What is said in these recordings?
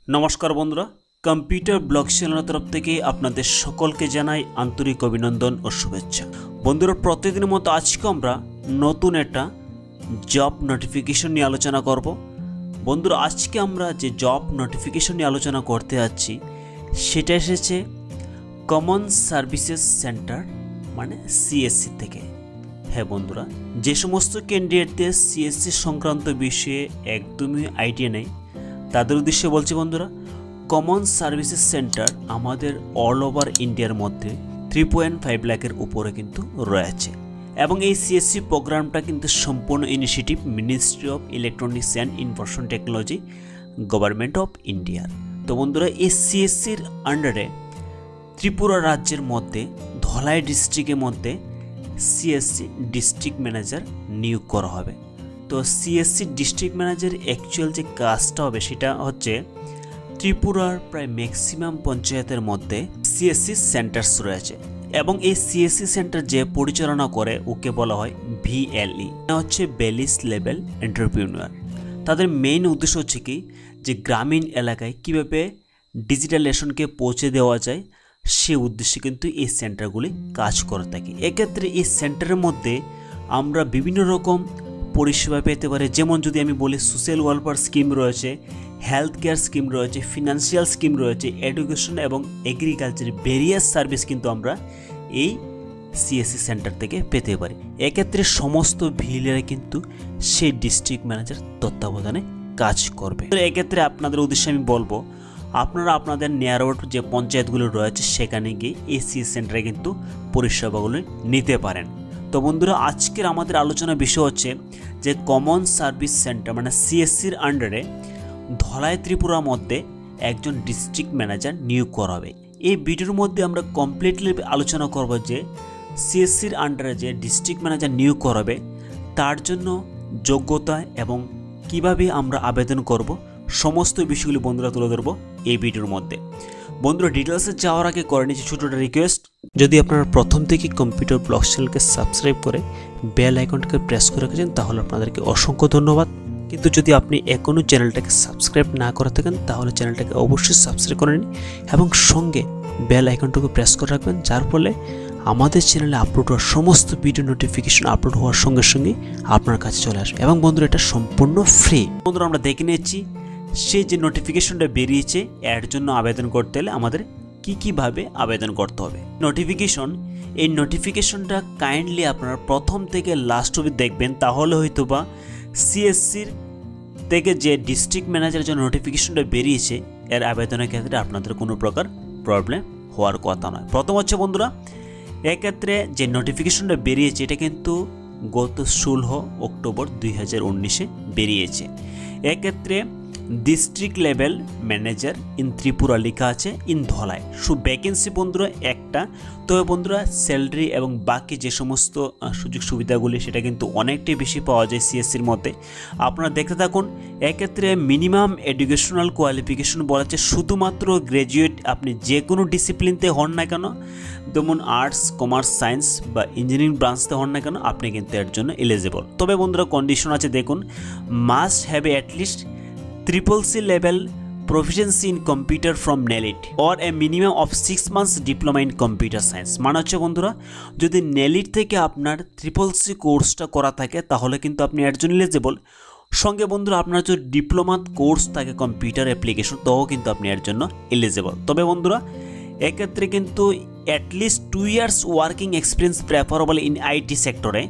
নমস্কার বন্ধুরা, computer blog চ্যানেলের তরফ থেকে আপনাদের সকলকে জানাই আন্তরিক অভিনন্দন ও শুভেচ্ছা। বন্ধুরা, প্রতিদিনের মতো আজকে আমরা নতুন একটা জব নোটিফিকেশন নিয়ে আলোচনা করব। বন্ধুরা, আজকে আমরা যে জব নোটিফিকেশন নিয়ে আলোচনা করতে যাচ্ছি সেটা এসেছে কমন সার্ভিসেস সেন্টার মানে সিএসসি থেকে। হ্যাঁ বন্ধুরা, যে সমস্ত ক্যান্ডিডেটদের সিএসসি সংক্রান্ত বিষয়ে একদমই আইডিয়া নেই তাদের উদ্দেশ্যে বলছি বন্ধুরা, কমন সার্ভিসেস সেন্টার আমাদের অল ওভার ইন্ডিয়ার মধ্যে 3.5 লাখের উপরে কিন্তু রয়েছে এবং এই সিএসসি প্রোগ্রামটা কিন্তু সম্পূর্ণ initiative ministry of electronics and information technology, government of ইন্ডিয়ার। তো বন্ধুরা, এই সিএসসির আন্ডারে ত্রিপুরা রাজ্যের মধ্যে ধলাই ডিস্ট্রিক্টের মধ্যে সিএসসি ডিস্ট্রিক্ট ম্যানেজার নিয়োগ করা হবে। তো সিএসসি ডিস্ট্রিক্ট ম্যানেজার অ্যাকচুয়াল যে কাজটা হবে সেটা হচ্ছে ত্রিপুরার প্রায় ম্যাক্সিমাম পঞ্চায়েতের মধ্যে সিএসসি সেন্টার্স রয়েছে এবং এই সিএসসি সেন্টার যে পরিচালনা করে ওকে বলা হয় ভিএলই, হচ্ছে ভ্যালিস লেভেল এন্টারপ্রেনিউর। তাদের মেইন উদ্দেশ্য হচ্ছে কি, যে গ্রামীণ এলাকায় কীভাবে ডিজিটালাইজেশনকে পৌঁছে দেওয়া যায় সে উদ্দেশ্যে কিন্তু এই সেন্টারগুলি কাজ করে থাকে। এক্ষেত্রে এই সেন্টারের মধ্যে আমরা বিভিন্ন রকম পরিষেবা পেতে পারে, যেমন যদি আমি বলি সোশ্যাল ওয়েলফেয়ার স্কিম রয়েছে, হেলথ কেয়ার স্কিম রয়েছে, ফিনান্সিয়াল স্কিম রয়েছে, এডুকেশন এবং এগ্রিকালচার ভেরিয়াস সার্ভিস কিন্তু আমরা এই সিএসসি সেন্টার থেকে পেতে পারি। এক্ষেত্রে সমস্ত ভিলেরা কিন্তু সেই ডিস্ট্রিক্ট ম্যানেজার তত্ত্বাবধানে কাজ করবে। তো এক্ষেত্রে আপনাদের উদ্দেশ্যে আমি বলবো, আপনারা আপনাদের নিয়ারআউট যে পঞ্চায়েতগুলো রয়েছে সেখানে গিয়ে এই সিএসসি সেন্টারে কিন্তু পরিষেবাগুলো নিতে পারেন। তো বন্ধুরা, আজকের আমাদের আলোচনার বিষয় হচ্ছে যে কমন সার্ভিস সেন্টার মানে সিএসসির আন্ডারে ধলাই ত্রিপুরার মধ্যে একজন ডিস্ট্রিক্ট ম্যানেজার নিয়োগ করা হবে। এই ভিডিওর মধ্যে আমরা কমপ্লিটলি আলোচনা করব যে সিএসসির আন্ডারে যে ডিস্ট্রিক্ট ম্যানেজার নিয়োগ করা হবে তার জন্য যোগ্যতা এবং কিভাবে আমরা আবেদন করব সমস্ত বিষয়গুলি বন্ধুরা তুলে ধরবো এই ভিডিওর মধ্যে। বন্ধুরা, ডিটেলসে যাওয়ার আগে করে নিচ্ছি ছোটো একটা রিকোয়েস্ট, যদি আপনারা প্রথম থেকে কম্পিউটার ব্লগ চ্যানেলকে সাবস্ক্রাইব করে বেল আইকনটাকে প্রেস করে রেখেছেন তাহলে আপনাদেরকে অসংখ্য ধন্যবাদ। কিন্তু যদি আপনি এখনও চ্যানেলটাকে সাবস্ক্রাইব না করে থাকেন তাহলে চ্যানেলটাকে অবশ্যই সাবস্ক্রাইব করে নিন এবং সঙ্গে বেল আইকনটাকে প্রেস করে রাখবেন, যার ফলে আমাদের চ্যানেলে আপলোড হওয়ার সমস্ত ভিডিও নোটিফিকেশন আপলোড হওয়ার সঙ্গে সঙ্গে আপনার কাছে চলে আসবে। এবং বন্ধুরা, এটা সম্পূর্ণ ফ্রি। বন্ধুরা, আমরা দেখে নিয়েছি সেই যে নোটিফিকেশনটা বেরিয়েছে এর জন্য আবেদন করতে হলে আমাদের কীভাবে আবেদন করতে হবে। এই নোটিফিকেশনটা কাইন্ডলি আপনারা প্রথম থেকে লাস্ট অবধি দেখবেন, তাহলে হয়তো বা সিএসসির থেকে যে ডিস্ট্রিক্ট ম্যানেজারের জন্য নোটিফিকেশনটা বেরিয়েছে এর আবেদনের ক্ষেত্রে আপনাদের কোনো প্রকার প্রবলেম হওয়ার কথা নয়। প্রথম হচ্ছে বন্ধুরা, এক্ষেত্রে যে নোটিফিকেশনটা বেরিয়েছে এটা কিন্তু গত 16 অক্টোবর 2019 বেরিয়েছে। এক্ষেত্রে district level manager in Tripura লেখা আছে ইন ধলাই। ভ্যাকেন্সি বন্ধুরা একটা, তবে বন্ধুরা স্যালারি এবং বাকি যে সমস্ত সুযোগ সুবিধাগুলি সেটা কিন্তু অনেকটাই বেশি পাওয়া যায় সিএসসির মধ্যে। আপনারা দেখতে থাকুন। এক্ষেত্রে মিনিমাম এডুকেশনাল কোয়ালিফিকেশন বলা হচ্ছে শুধুমাত্র গ্র্যাজুয়েট, আপনি যে কোনো ডিসিপ্লিনতে হন না কেন, যেমন আর্টস, কমার্স, সায়েন্স বা ইঞ্জিনিয়ারিং ব্রাঞ্চতে হন না কেন, আপনি কিন্তু এর জন্য এলিজিবল। তবে বন্ধুরা কন্ডিশন আছে, দেখুন, must have at least CCC level proficiency in computer from NELIT or a minimum of 6 months diploma in computer science। মানে হচ্ছে বন্ধুরা, যদি NELIT থেকে আপনার CCC কোর্সটা করা থাকে তাহলে কিন্তু আপনি এর জন্য এলিজিবল। সঙ্গে বন্ধুরা আপনার যদি ডিপ্লোমা কোর্স থাকে কম্পিউটার অ্যাপ্লিকেশন তাও কিন্তু আপনি এর জন্য এলিজিবল। তবে বন্ধুরা এক্ষেত্রে কিন্তু at least 2 years working experience preferable in IT সেক্টরে,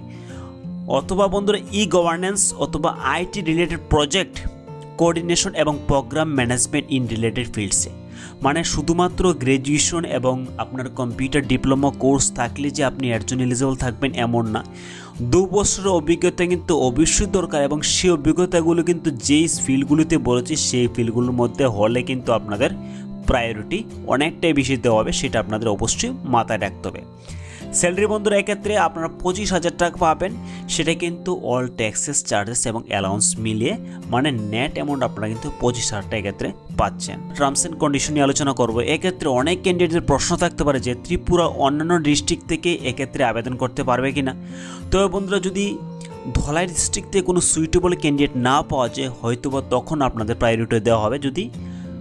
অথবা বন্ধুরা গভর্নেন্স অথবা আইটি রিলেটেড প্রজেক্ট কোঅর্ডিনেশন এবং প্রোগ্রাম ম্যানেজমেন্ট ইন রিলেটেড ফিল্ডসে। মানে শুধুমাত্র গ্র্যাজুয়েশন এবং আপনার কম্পিউটার ডিপ্লোমা কোর্স থাকলে যে আপনি এর জন্য এলিজিবল থাকবেন এমন না। 2 বছরের অভিজ্ঞতা কিন্তু অবশ্যই দরকার এবং সেই অভিজ্ঞতাগুলো কিন্তু যেই ফিল্ডগুলোতে বলেছি সেই ফিল্ডগুলোর মধ্যে হলে কিন্তু আপনাদের প্রায়োরিটি অনেকটাই বেশি দেওয়া হবে, সেটা আপনাদের অবশ্যই মাথায় রাখতে হবে। স্যালারি বন্ধুরা এক্ষেত্রে আপনারা 25,000 টাকা পাবেন, সেটা কিন্তু অল ট্যাক্সেস, চার্জেস এবং অ্যালাউন্স মিলিয়ে, মানে নেট অ্যামাউন্ট আপনারা কিন্তু 25,000 টাকা এক্ষেত্রে পাচ্ছেন। টার্মস অ্যান্ড কন্ডিশন নিয়ে আলোচনা করবো। এক্ষেত্রে অনেক ক্যান্ডিডেটের প্রশ্ন থাকতে পারে যে ত্রিপুরা অন্যান্য ডিস্ট্রিক্ট থেকে এক্ষেত্রে আবেদন করতে পারবে কিনা। তবে বন্ধুরা যদি ধলাই ডিস্ট্রিক্টে কোনো সুইটেবল ক্যান্ডিডেট না পাওয়া যায় হয়তো বা তখন আপনাদের প্রায়োরিটি দেওয়া হবে। যদি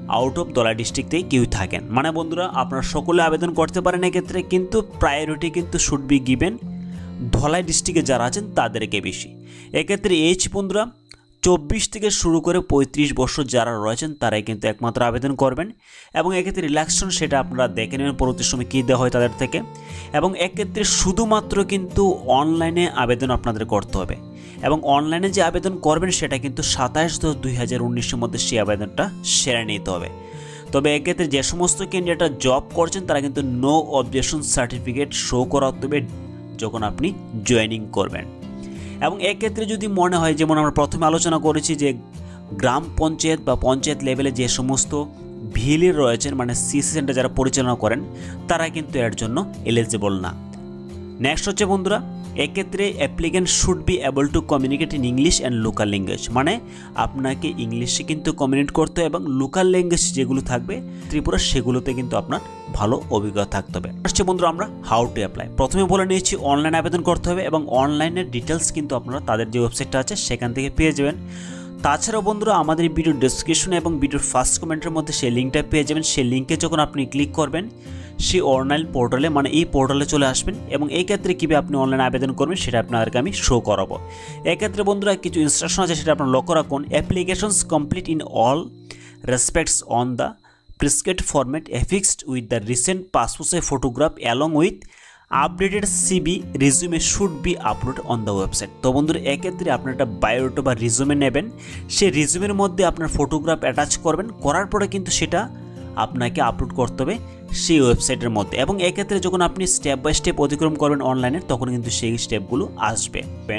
আউট অফ ধলাই ডিস্ট্রিক্ট থেকে কেউ থাকেন। মানে বন্ধুরা আপনারা সকলে আবেদন করতে পারেন এক্ষেত্রে, কিন্তু প্রায়োরিটি কিন্তু শুড বি গিভেন ধলাই ডিস্ট্রিক্টে যারা আছেন তাদেরকে বেশি। এক্ষেত্রে এজ বন্ধুরা 24 থেকে শুরু করে 35 বছর যারা রয়েছেন তারাই কিন্তু একমাত্র আবেদন করবেন। এবং এক্ষেত্রে রিল্যাক্সেশন সেটা আপনারা দেখে নেবেন পরবর্তী সময় কী দেওয়া হয় তাদের থেকে। এবং এক্ষেত্রে শুধুমাত্র কিন্তু অনলাইনে আবেদন আপনাদের করতে হবে, এবং অনলাইনে যে আবেদন করবেন সেটা কিন্তু 27/10/2019 মধ্যে সেই আবেদনটা সেরে নিতে হবে। তবে এক্ষেত্রে যে সমস্ত ক্যান্ডিডেটরা জব করছেন তারা কিন্তু নো অবজেকশন সার্টিফিকেট শো করাতে হবে যখন আপনি জয়েনিং করবেন। এবং এক্ষেত্রে যদি মনে হয়, যেমন আমরা প্রথমে আলোচনা করেছি যে গ্রাম পঞ্চায়েত বা পঞ্চায়েত লেভেলে যে সমস্ত ভিলের রয়েছেন, মানে সিসি সেন্টার যারা পরিচালনা করেন, তারা কিন্তু এর জন্য এলিজিবল না। নেক্সট হচ্ছে বন্ধুরা, এক্ষেত্রে applicant should be able to communicate in English and local language, মানে আপনাকে ইংলিশে কিন্তু কমিউনিকেট করতে হবে, এবং লোকাল ল্যাঙ্গুয়েজ যেগুলো থাকবে ত্রিপুরা সেগুলোতে কিন্তু আপনার ভালো অভিজ্ঞতা থাকতে হবে। আসছে বন্ধুরা আমরা হাউ টু অ্যাপ্লাই। প্রথমে বলে নিয়েছি অনলাইন আবেদন করতে হবে, এবং অনলাইনের ডিটেলস কিন্তু আপনারা তাদের যে ওয়েবসাইটটা আছে সেখান থেকে পেয়ে যাবেন। তাছাড়াও বন্ধুরা আমাদের ভিডিও ডেসক্রিপশনে এবং ভিডিওর ফার্স্ট কমেন্টের মধ্যে সেই লিঙ্কটা পেয়ে যাবেন। সেই লিঙ্কে যখন আপনি ক্লিক করবেন সেই অনলাইন পোর্টালে, মানে এই পোর্টালে চলে আসবেন, এবং এই ক্ষেত্রে কীভাবে আপনি অনলাইন আবেদন করবেন সেটা আপনাদেরকে আমি শো করাবো। এক্ষেত্রে বন্ধুরা কিছু ইনস্ট্রাকশন আছে সেটা আপনারা লক্ষ্য রাখুন। Applications complete in all respects on the prescribed format affixed with the recent passport size photograph along with updated CV resume should be upload on the website. তো বন্ধুরা এক্ষেত্রে আপনার একটা বায়োডাটা বা রিজিউমে নেবেন, সেই রিজিউমের মধ্যে আপনার ফটোগ্রাফ অ্যাটাচ করবেন, করার পরে কিন্তু সেটা আপনাকে আপলোড করতে হবে সেই ওয়েবসাইটের মধ্যে। এবং এক্ষেত্রে যখন আপনি স্টেপ বাই স্টেপ অতিক্রম করবেন অনলাইনে, তখন কিন্তু সেই স্টেপগুলো আসবে।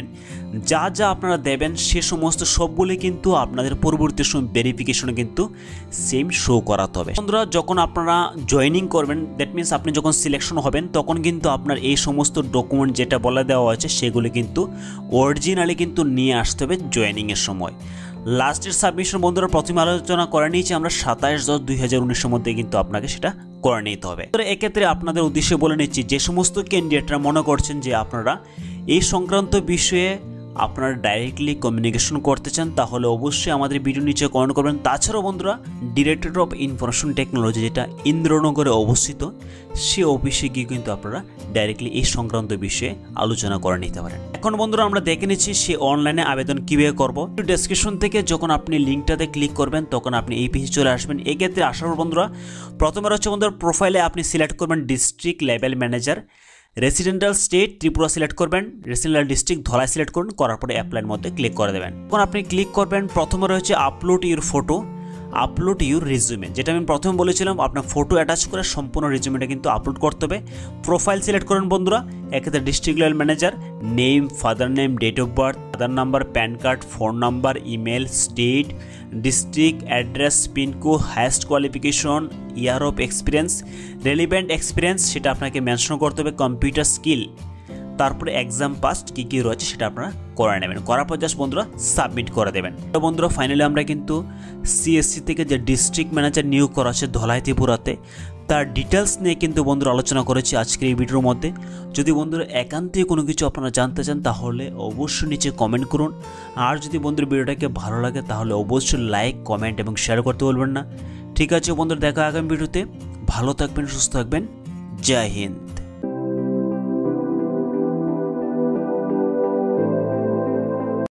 যা যা আপনারা দেবেন সে সমস্ত সবগুলি কিন্তু আপনাদের পরবর্তী সময় ভেরিফিকেশনে কিন্তু সেম শো করাতে হবে। বন্ধুরা যখন আপনারা জয়েনিং করবেন, দ্যাট মিনস আপনি যখন সিলেকশন হবেন, তখন কিন্তু আপনার এই সমস্ত ডকুমেন্ট যেটা বলে দেওয়া আছে সেগুলি কিন্তু অরিজিনালি কিন্তু নিয়ে আসতে হবে জয়েনিংয়ের সময়। লাস্টের সাবমিশন বন্ধুরা প্রথমে আলোচনা করে নিয়েছি আমরা 27/10/2019 মধ্যে কিন্তু আপনাকে সেটা করে নিতে হবে। এক্ষেত্রে আপনাদের উদ্দেশ্যে বলে নিচ্ছি, যে সমস্ত ক্যান্ডিডেটরা মনে করছেন যে আপনারা এই সংক্রান্ত বিষয়ে আপনারা ডাইরেক্টলি কমিউনিকেশন করতে চান, তাহলে অবশ্যই আমাদের ভিডিও নিচে কমেন্ট করবেন। তাছাড়াও বন্ধুরা ডিরেক্টরেট অফ ইনফরমেশন টেকনোলজি যেটা ইন্দ্রনগরে অবস্থিত, সে অফিসে গিয়ে কিন্তু আপনারা ডাইরেক্টলি এই সংক্রান্ত বিষয়ে আলোচনা করে নিতে পারেন। এখন বন্ধুরা আমরা দেখে নিচ্ছি সে অনলাইনে আবেদন কীভাবে করবো। ডেসক্রিপশন থেকে যখন আপনি লিঙ্কটাতে ক্লিক করবেন তখন আপনি এই পেজে চলে আসবেন। এক্ষেত্রে আসার পর বন্ধুরা প্রথমে হচ্ছে বন্ধুরা প্রোফাইলে আপনি সিলেক্ট করবেন district level manager, residential state Tripura select করবেন, রেসিডেন্টাল ডিস্ট্রিক্ট ধলাই সিলেক্ট করুন, করার পরে অ্যাপ্লাইয়ের মধ্যে ক্লিক করে দেবেন। এখন আপনি ক্লিক করবেন, প্রথমে রয়েছে upload your photo, upload your resume, যেটা আমি প্রথমে বলেছিলাম আপনার ফটো অ্যাটাচ করে সম্পূর্ণ রিজিউমেটা কিন্তু আপলোড করতে হবে। প্রোফাইল সিলেক্ট করেন বন্ধুরা, এক্ষেত্রে district level manager, name, father name, date of birth, Aadhaar number, PAN card, phone number, email, state, district, address, pincode, highest qualification, year of experience, relevant experience সেটা আপনাকে মেনশন করতে হবে, কম্পিউটার স্কিল, তারপরে exam past কী কী রয়েছে সেটা আপনারা করে নেবেন। করার পর জাস্ট বন্ধুরা সাবমিট করে দেবেন। তো বন্ধুরা ফাইনালি আমরা কিন্তু সিএসসি থেকে যে ডিস্ট্রিক্ট ম্যানেজার নিয়োগ করা আছে ধলাই ত্রিপুরাতে, তার ডিটেলস নিয়ে কিন্তু বন্ধুরা আলোচনা করেছি আজকের এই ভিডিওর মধ্যে। যদি বন্ধুরা একান্তই কোনো কিছু আপনারা জানতে চান তাহলে অবশ্যই নিচে কমেন্ট করুন। আর যদি বন্ধুর ভিডিওটাকে ভালো লাগে তাহলে অবশ্যই লাইক, কমেন্ট এবং শেয়ার করতে বলবেন না। ঠিক আছে বন্ধুরা, দেখা আগামী ভিডিওতে। ভালো থাকবেন, সুস্থ থাকবেন। জয় হিন্দ।